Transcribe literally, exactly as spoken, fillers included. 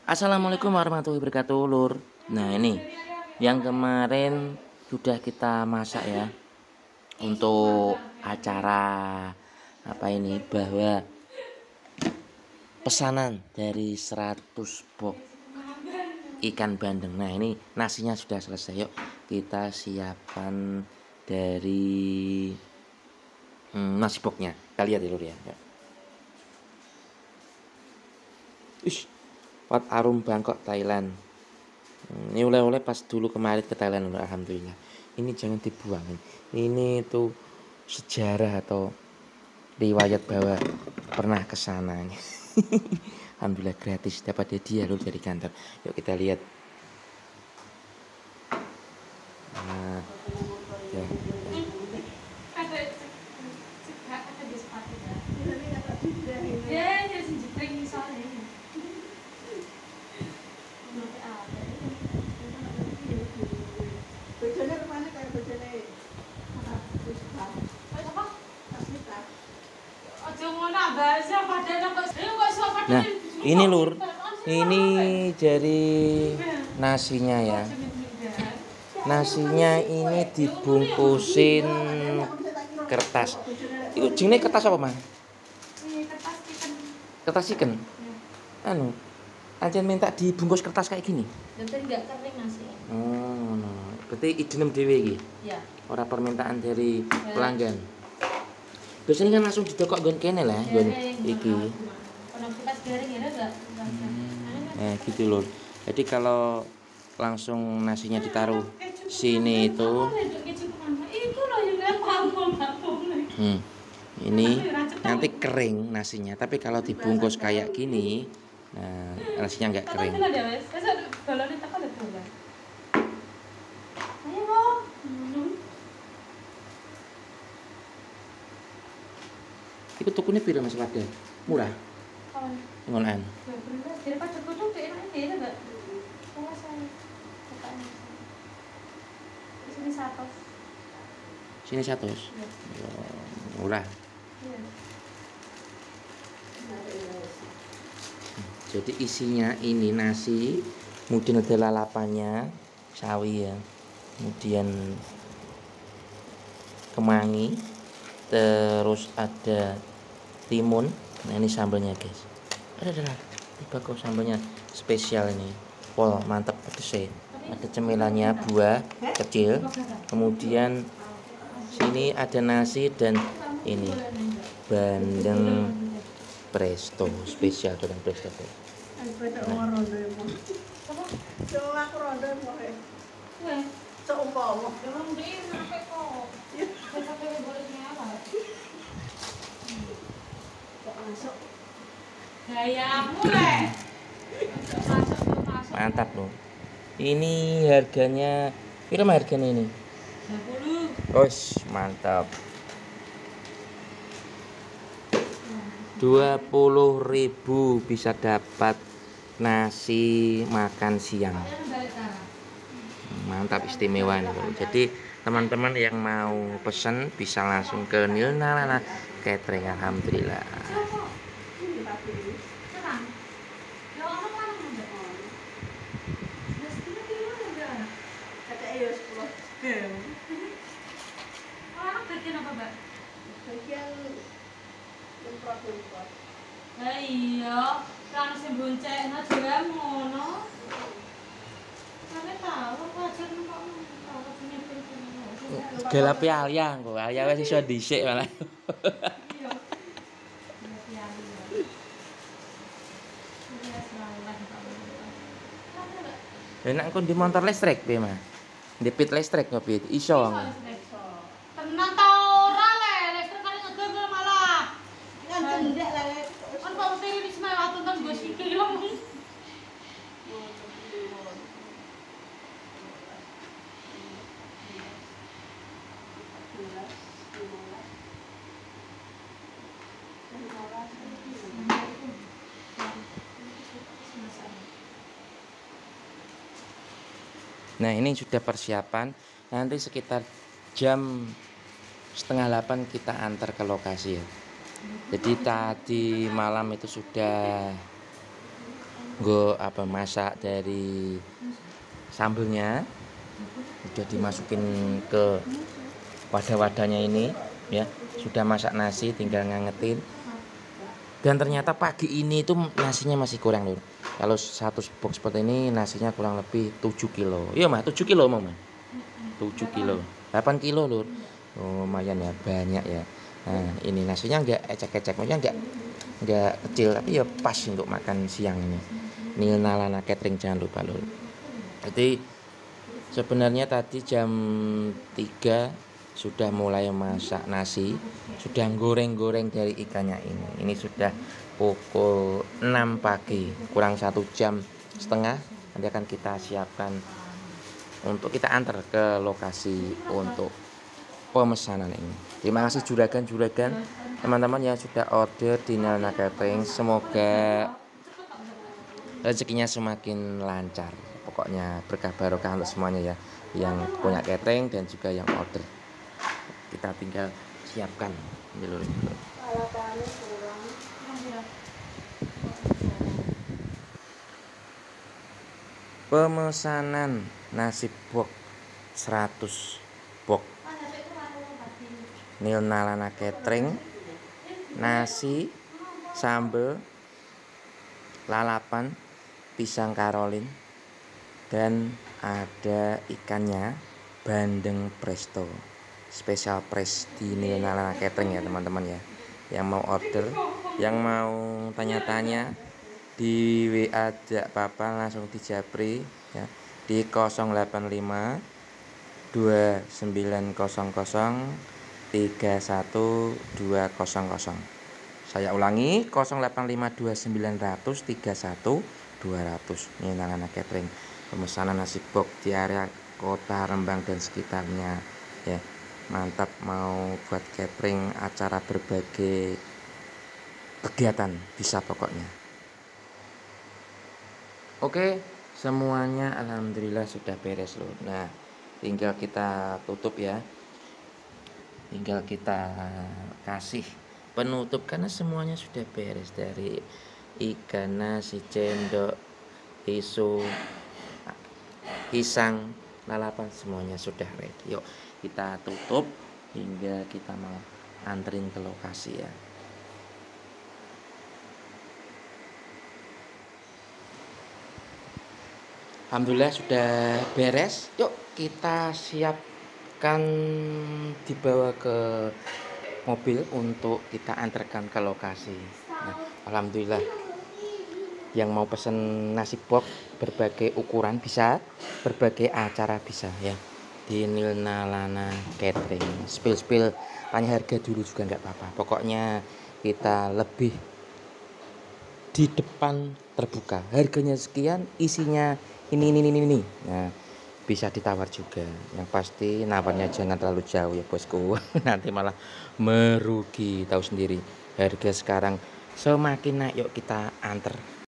Assalamualaikum warahmatullahi wabarakatuh, Lur. Nah, ini yang kemarin sudah kita masak ya untuk acara apa ini, bahwa pesanan dari seratus box ikan bandeng. Nah, ini nasinya sudah selesai. Yuk kita siapkan dari hmm, nasi boxnya. Kita lihat ya, Lur ya. Ish, Wat Arum Bangkok, Thailand. Ini oleh-oleh pas dulu kemarin ke Thailand, alhamdulillah. Ini jangan dibuang. Ini tuh sejarah atau riwayat bahwa pernah ke sana. Alhamdulillah gratis, dapat hadiah loh dari kantor. Yuk kita lihat. Nah, ya. Nah, ini Lur, ini dari nasinya ya. Nasinya ini dibungkusin kertas. Itu jenis kertas apa, Mas? Kertas ikan. Anu, ancen minta dibungkus kertas kayak gini. Nanti enggak kering nasi. Oh, no. Berarti idem dhewe iki. Iya. Ora permintaan dari pelanggan. Biasanya kan langsung didokok nggon kene lah, nggon iki. Pas garing ya enggak? Nah, gitu loh. Jadi kalau langsung nasinya ditaruh sini itu, hmm, ini nanti kering nasinya. Tapi kalau dibungkus kayak gini, nah nasinya nggak kering. Itu tukunya piro Mas Wada? Murah? Ngolan. Sini satu. Murah. Jadi isinya ini nasi, kemudian ada lalapannya, sawi ya, kemudian kemangi, terus ada timun. Nah ini sambalnya guys. Ada ada. Ini bagus sambalnya spesial ini. Pol mantap pedesnya. Ada cemilannya buah kecil. Kemudian sini ada nasi dan ini bandeng presto spesial dengan presto. Nah. Mantap loh. Ini harganya berapa harganya ini? dua puluh. Oh, mantap. dua puluh ribu bisa dapat nasi makan siang. Mantap, istimewa nih. Jadi teman-teman yang mau pesen bisa langsung ke Nilnalana Catering. Alhamdulillah. Lah iya, kan sing boncengna dhewe ngono. Sampe tahu wajar kok ora punya pintu. Gelapi Alia kok, Alia wis iso dhisik malah. Iya. Lah nek kon di motor listrik piye, Mas? Di pit listrik ngopi iso. Tenang ta ora le, listrik kali ngegel malah. Kan cendek le. Kan kok mesti wis mewah tuntun nggo sikil lho. Nah ini sudah persiapan. Nanti sekitar jam setengah delapan kita antar ke lokasi ya. Jadi tadi malam itu sudah nggo apa masak dari sambelnya udah dimasukin ke wadah-wadahnya ini ya, sudah masak nasi tinggal ngangetin. Dan ternyata pagi ini itu nasinya masih kurang lur. Kalau satu box seperti ini nasinya kurang lebih tujuh kilo. Iya mah tujuh kilo mah tujuh kilo, delapan kilo lur. Oh, lumayan ya, banyak ya. Nah ini nasinya enggak ecek-ecek, maksudnya enggak enggak kecil tapi ya pas untuk makan siang ini. Nilna Lana Catering jangan lupa lur. Jadi sebenarnya tadi jam tiga sudah mulai masak nasi, sudah goreng-goreng dari ikannya ini. Ini sudah pukul enam pagi, kurang satu jam setengah. Nanti akan kita siapkan untuk kita antar ke lokasi untuk pemesanan ini. Terima kasih juragan-juragan, teman-teman yang sudah order di Nilna Catering. Semoga rezekinya semakin lancar. Pokoknya berkah barokah untuk semuanya ya, yang punya catering dan juga yang order. Kita tinggal siapkan dulu. Pemesanan nasi box seratus box Nilna Lana Catering, nasi, sambal, lalapan, pisang karolin, dan ada ikannya bandeng presto. Spesial press di Nilna Lana Catering ya teman-teman ya. Yang mau order, yang mau tanya-tanya di W A jak papa langsung di japri ya, di nol delapan lima dua sembilan nol nol tiga satu dua nol nol. Saya ulangi nol delapan lima dua sembilan nol nol tiga satu dua nol nol. Nilna Lana Catering, pemesanan nasi box di area Kota Rembang dan sekitarnya ya. Mantap, mau buat catering acara berbagai kegiatan bisa pokoknya. Oke, semuanya alhamdulillah sudah beres loh. Nah, tinggal kita tutup ya. Tinggal kita kasih penutup karena semuanya sudah beres, dari ikan, nasi, cendol, isu, pisang, lalapan, semuanya sudah ready. Yuk kita tutup hingga kita mau anterin ke lokasi ya. Alhamdulillah sudah beres. Yuk kita siapkan dibawa ke mobil untuk kita antarkan ke lokasi. Nah, alhamdulillah yang mau pesen nasi box berbagai ukuran bisa, berbagai acara bisa ya. Di Nilna Lana Catering. Spill-spill tanya harga dulu juga nggak apa-apa. Pokoknya kita lebih di depan terbuka. Harganya sekian, isinya ini ini ini ini. Nah, bisa ditawar juga. Yang pasti nawarnya jangan terlalu jauh ya bosku. Nanti malah merugi, tahu sendiri. Harga sekarang semakin naik, yuk kita antar